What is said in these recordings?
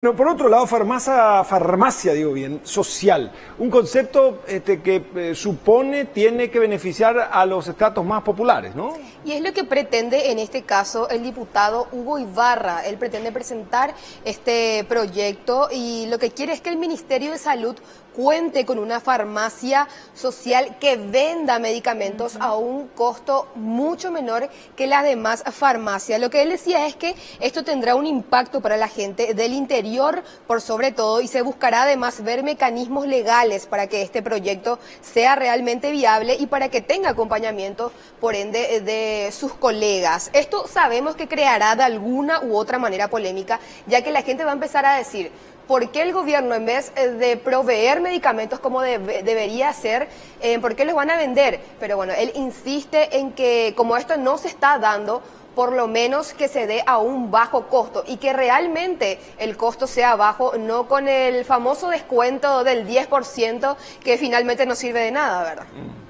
Bueno, por otro lado, farmacia, digo bien, social, un concepto que supone tiene que beneficiar a los estratos más populares, ¿no? Y es lo que pretende en este caso el diputado Hugo Ibarra. Él pretende presentar este proyecto y lo que quiere es que el Ministerio de Salud cuente con una farmacia social que venda medicamentos a un costo mucho menor que las demás farmacias. Lo que él decía es que esto tendrá un impacto para la gente del interior por sobre todo y se buscará además ver mecanismos legales para que este proyecto sea realmente viable y para que tenga acompañamiento por ende de sus colegas. Esto sabemos que creará de alguna u otra manera polémica, ya que la gente va a empezar a decir: ¿por qué el gobierno, en vez de proveer medicamentos como debería hacer, por qué los van a vender? Pero bueno, él insiste en que como esto no se está dando, por lo menos que se dé a un bajo costo y que realmente el costo sea bajo, no con el famoso descuento del 10% que finalmente no sirve de nada, ¿verdad?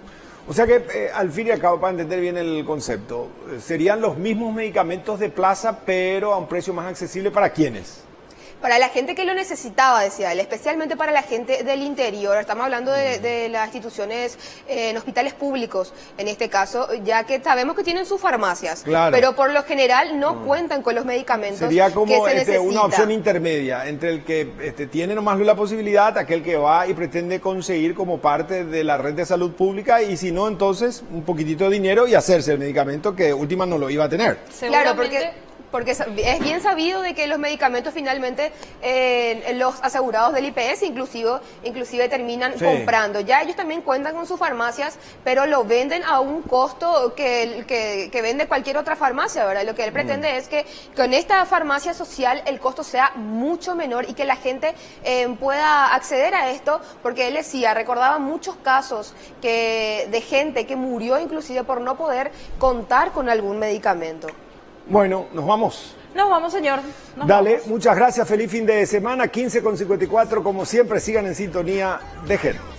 O sea que, al fin y al cabo, para entender bien el concepto, serían los mismos medicamentos de plaza, pero a un precio más accesible ¿para quiénes? Para la gente que lo necesitaba, decía él, especialmente para la gente del interior. Estamos hablando de las instituciones en hospitales públicos, en este caso, ya que sabemos que tienen sus farmacias, claro, pero por lo general no cuentan con los medicamentos sería como que se necesita. Una opción intermedia entre el que tiene nomás la posibilidad, aquel que va y pretende conseguir como parte de la red de salud pública, y si no, entonces un poquitito de dinero y hacerse el medicamento que última no lo iba a tener. Claro, porque es bien sabido de que los medicamentos finalmente los asegurados del IPS inclusive terminan comprando. Ya ellos también cuentan con sus farmacias, pero lo venden a un costo que vende cualquier otra farmacia, ¿verdad? Lo que él pretende es que con esta farmacia social el costo sea mucho menor y que la gente pueda acceder a esto, porque él decía, recordaba muchos casos de gente que murió inclusive por no poder contar con algún medicamento. Bueno, nos vamos. Nos vamos, señor. Dale, muchas gracias, feliz fin de semana, 15:54, como siempre, sigan en sintonía de GEN.